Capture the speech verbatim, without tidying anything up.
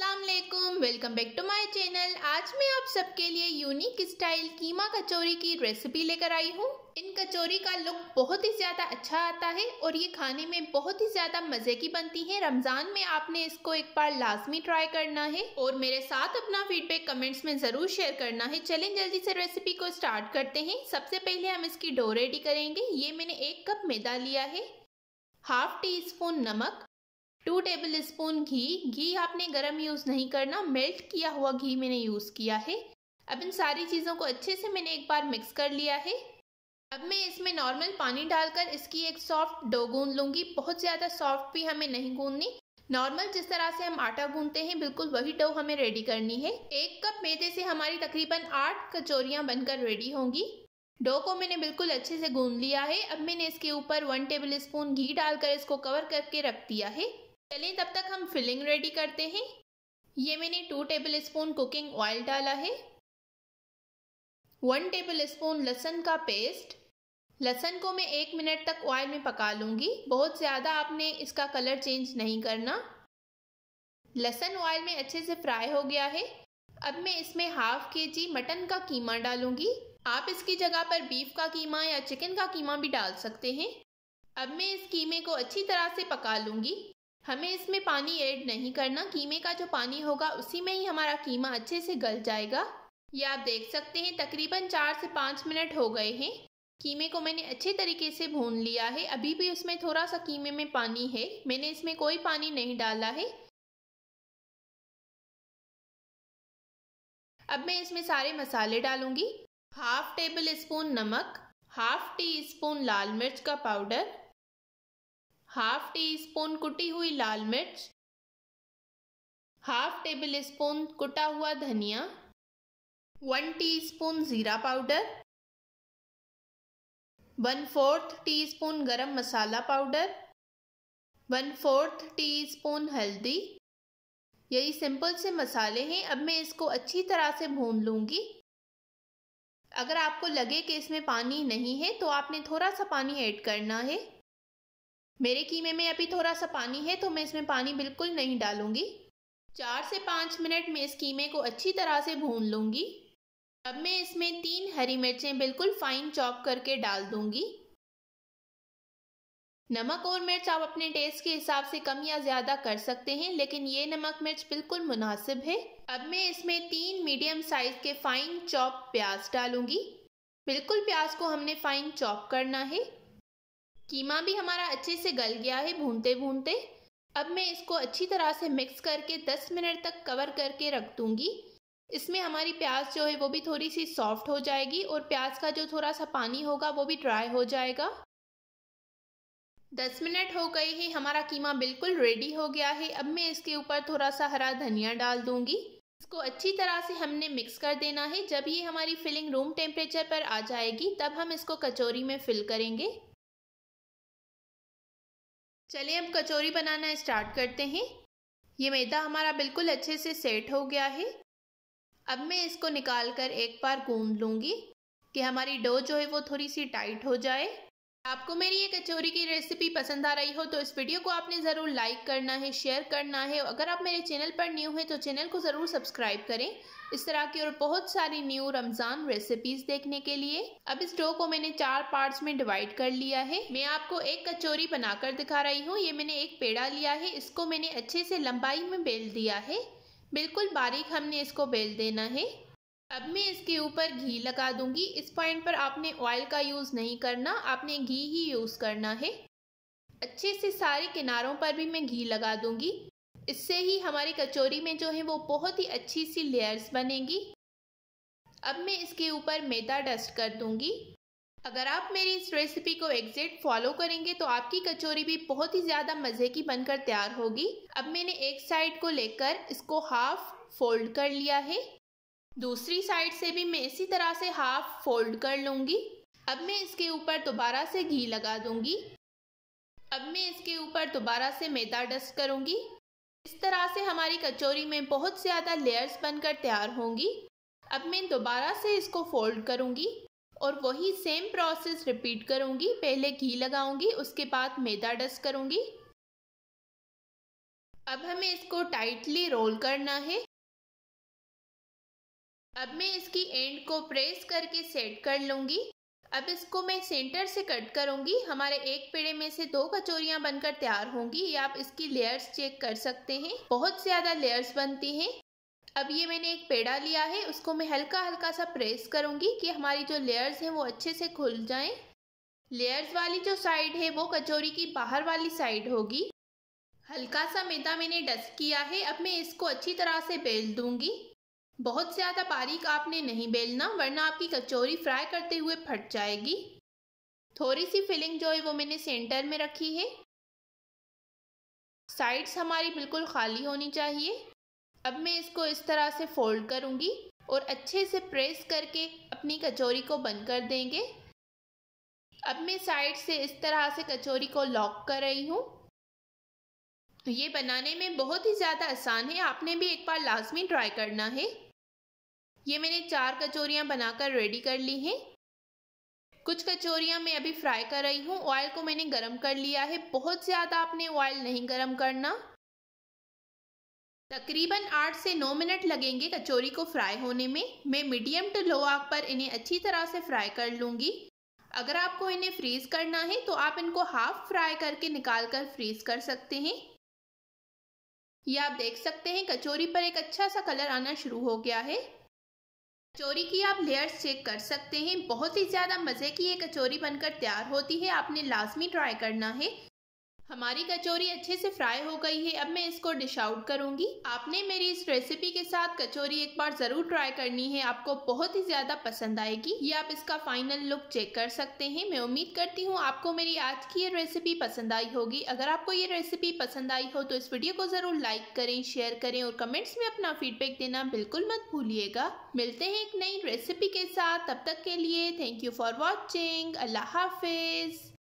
अस्सलाम वालेकुम, welcome back to my channel. आज मैं आप सबके लिए यूनिक स्टाइल कीमा कचौरी की रेसिपी लेकर आई हूँ। इन कचौरी का लुक बहुत ही ज्यादा अच्छा आता है और ये खाने में बहुत ही ज्यादा मजे की बनती है। रमजान में आपने इसको एक बार लाजमी ट्राई करना है और मेरे साथ अपना फीडबैक कमेंट्स में जरूर शेयर करना है। चलें जल्दी से रेसिपी को स्टार्ट करते हैं। सबसे पहले हम इसकी डो रेडी करेंगे। ये मैंने एक कप मैदा लिया है, हाफ टी स्पून नमक, टू टेबल स्पून घी। घी आपने गरम यूज नहीं करना, मेल्ट किया हुआ घी मैंने यूज किया है। अब इन सारी चीजों को अच्छे से मैंने एक बार मिक्स कर लिया है। अब मैं इसमें नॉर्मल पानी डालकर इसकी एक सॉफ्ट डो गूंद लूंगी। बहुत ज्यादा सॉफ्ट भी हमें नहीं गूंदनी, नॉर्मल जिस तरह से हम आटा गूंदते हैं बिल्कुल वही डो हमें रेडी करनी है। एक कप मैदे से हमारी तकरीबन आठ कचौरियां बनकर रेडी होंगी। डो को मैंने बिल्कुल अच्छे से गूंद लिया है। अब मैंने इसके ऊपर वन टेबल स्पून घी डालकर इसको कवर करके रख दिया है। चलिए तब तक हम फिलिंग रेडी करते हैं। ये मैंने two tablespoon cooking oil डाला है, वन टेबल स्पून लहसुन का पेस्ट। लहसुन को मैं एक मिनट तक ऑयल में पका लूंगी, बहुत ज़्यादा आपने इसका कलर चेंज नहीं करना। लहसुन ऑयल में अच्छे से फ्राई हो गया है। अब मैं इसमें हाफ के जी मटन का कीमा डालूंगी। आप इसकी जगह पर बीफ का कीमा या चिकन का कीमा भी डाल सकते हैं। अब मैं इस कीमे को अच्छी तरह से पका लूंगी। हमें इसमें पानी ऐड नहीं करना, कीमे का जो पानी होगा उसी में ही हमारा कीमा अच्छे से गल जाएगा। ये आप देख सकते हैं तकरीबन चार से पाँच मिनट हो गए हैं। कीमे को मैंने अच्छे तरीके से भून लिया है। अभी भी उसमें थोड़ा सा कीमे में पानी है, मैंने इसमें कोई पानी नहीं डाला है। अब मैं इसमें सारे मसाले डालूंगी। हाफ टेबल स्पून नमक, हाफ टी स्पून लाल मिर्च का पाउडर, हाफ टी स्पून कुटी हुई लाल मिर्च, हाफ टेबल स्पून कुटा हुआ धनिया, वन टीस्पून जीरा पाउडर, वन फोर्थ टीस्पून गरम मसाला पाउडर, वन फोर्थ टीस्पून हल्दी। यही सिंपल से मसाले हैं। अब मैं इसको अच्छी तरह से भून लूंगी। अगर आपको लगे कि इसमें पानी नहीं है तो आपने थोड़ा सा पानी ऐड करना है। मेरे कीमे में अभी थोड़ा सा पानी है तो मैं इसमें पानी बिल्कुल नहीं डालूंगी। चार से पाँच मिनट में इस कीमे को अच्छी तरह से भून लूंगी। अब मैं इसमें तीन हरी मिर्चें बिल्कुल फाइन चॉप करके डाल दूंगी। नमक और मिर्च आप अपने टेस्ट के हिसाब से कम या ज्यादा कर सकते हैं, लेकिन ये नमक मिर्च बिल्कुल मुनासिब है। अब मैं इसमें तीन मीडियम साइज के फाइन चॉप प्याज डालूंगी। बिल्कुल प्याज को हमने फाइन चॉप करना है। कीमा भी हमारा अच्छे से गल गया है भूनते भूनते। अब मैं इसको अच्छी तरह से मिक्स करके दस मिनट तक कवर करके रख दूंगी। इसमें हमारी प्याज जो है वो भी थोड़ी सी सॉफ्ट हो जाएगी और प्याज का जो थोड़ा सा पानी होगा वो भी ड्राई हो जाएगा। दस मिनट हो गए हैं, हमारा कीमा बिल्कुल रेडी हो गया है। अब मैं इसके ऊपर थोड़ा सा हरा धनिया डाल दूंगी। इसको अच्छी तरह से हमने मिक्स कर देना है। जब ये हमारी फिलिंग रूम टेम्परेचर पर आ जाएगी तब हम इसको कचौरी में फिल करेंगे। चलिए अब कचौरी बनाना स्टार्ट करते हैं। ये मैदा हमारा बिल्कुल अच्छे से सेट हो गया है। अब मैं इसको निकाल कर एक बार गूंद लूंगी कि हमारी डो जो है वो थोड़ी सी टाइट हो जाए। आपको मेरी ये कचौरी की रेसिपी पसंद आ रही हो तो इस वीडियो को आपने ज़रूर लाइक करना है, शेयर करना है। अगर आप मेरे चैनल पर न्यू हैं तो चैनल को ज़रूर सब्सक्राइब करें इस तरह की और बहुत सारी न्यू रमज़ान रेसिपीज़ देखने के लिए। अब इस डो को मैंने चार पार्ट्स में डिवाइड कर लिया है। मैं आपको एक कचौरी बनाकर दिखा रही हूँ। ये मैंने एक पेड़ा लिया है, इसको मैंने अच्छे से लंबाई में बेल दिया है। बिल्कुल बारीक हमने इसको बेल देना है। अब मैं इसके ऊपर घी लगा दूंगी। इस पॉइंट पर आपने ऑयल का यूज नहीं करना, आपने घी ही यूज करना है। अच्छे से सारे किनारों पर भी मैं घी लगा दूंगी। इससे ही हमारी कचौरी में जो है वो बहुत ही अच्छी सी लेयर्स बनेगी। अब मैं इसके ऊपर मैदा डस्ट कर दूंगी। अगर आप मेरी इस रेसिपी को एग्जैक्ट फॉलो करेंगे तो आपकी कचौरी भी बहुत ही ज़्यादा मज़े की बनकर तैयार होगी। अब मैंने एक साइड को लेकर इसको हाफ फोल्ड कर लिया है, दूसरी साइड से भी मैं इसी तरह से हाफ फोल्ड कर लूंगी। अब मैं इसके ऊपर दोबारा से घी लगा दूंगी। अब मैं इसके ऊपर दोबारा से मैदा डस्ट करूंगी। इस तरह से हमारी कचौरी में बहुत ज़्यादा लेयर्स बनकर तैयार होंगी। अब मैं दोबारा से इसको फोल्ड करूंगी और वही सेम प्रोसेस रिपीट करूंगी। पहले घी लगाऊंगी, उसके बाद मैदा डस्ट करूंगी। अब हमें इसको टाइटली रोल करना है। अब मैं इसकी एंड को प्रेस करके सेट कर लूँगी। अब इसको मैं सेंटर से कट करूँगी। हमारे एक पेड़े में से दो कचौरियाँ बनकर तैयार होंगी। ये आप इसकी लेयर्स चेक कर सकते हैं, बहुत ज़्यादा लेयर्स बनती हैं। अब ये मैंने एक पेड़ा लिया है, उसको मैं हल्का हल्का सा प्रेस करूँगी कि हमारी जो लेयर्स हैं वो अच्छे से खुल जाएं। लेयर्स वाली जो साइड है वो कचौरी की बाहर वाली साइड होगी। हल्का सा मैदा मैंने डस्ट किया है। अब मैं इसको अच्छी तरह से बेल दूँगी। बहुत ज़्यादा बारीक आपने नहीं बेलना, वरना आपकी कचौरी फ्राई करते हुए फट जाएगी। थोड़ी सी फिलिंग जो है वो मैंने सेंटर में रखी है। साइड्स हमारी बिल्कुल खाली होनी चाहिए। अब मैं इसको इस तरह से फोल्ड करूँगी और अच्छे से प्रेस करके अपनी कचौरी को बंद कर देंगे। अब मैं साइड से इस तरह से कचौरी को लॉक कर रही हूँ। ये बनाने में बहुत ही ज़्यादा आसान है, आपने भी एक बार लाजमी ट्राई करना है। ये मैंने चार कचौरियाँ बनाकर रेडी कर ली हैं। कुछ कचौरियाँ मैं अभी फ्राई कर रही हूँ। ऑयल को मैंने गरम कर लिया है, बहुत ज़्यादा आपने ऑयल नहीं गरम करना। तकरीबन आठ से नौ मिनट लगेंगे कचौरी को फ्राई होने में। मैं मीडियम टू लो आग पर इन्हें अच्छी तरह से फ्राई कर लूँगी। अगर आपको इन्हें फ्रीज़ करना है तो आप इनको हाफ फ्राई करके निकाल कर फ्रीज़ कर सकते हैं। ये आप देख सकते हैं कचौरी पर एक अच्छा सा कलर आना शुरू हो गया है। कचौरी की आप लेयर्स चेक कर सकते हैं, बहुत ही ज़्यादा मज़े की ये कचौरी बनकर तैयार होती है, आपने लाजमी ट्राई करना है। हमारी कचौरी अच्छे से फ्राई हो गई है। अब मैं इसको डिश आउट करूँगी। आपने मेरी इस रेसिपी के साथ कचौरी एक बार ज़रूर ट्राई करनी है, आपको बहुत ही ज़्यादा पसंद आएगी। ये आप इसका फाइनल लुक चेक कर सकते हैं। मैं उम्मीद करती हूँ आपको मेरी आज की ये रेसिपी पसंद आई होगी। अगर आपको ये रेसिपी पसंद आई हो तो इस वीडियो को ज़रूर लाइक करें, शेयर करें और कमेंट्स में अपना फीडबैक देना बिल्कुल मत भूलिएगा। मिलते हैं एक नई रेसिपी के साथ, तब तक के लिए थैंक यू फॉर वॉचिंग। अल्लाह हाफिज़।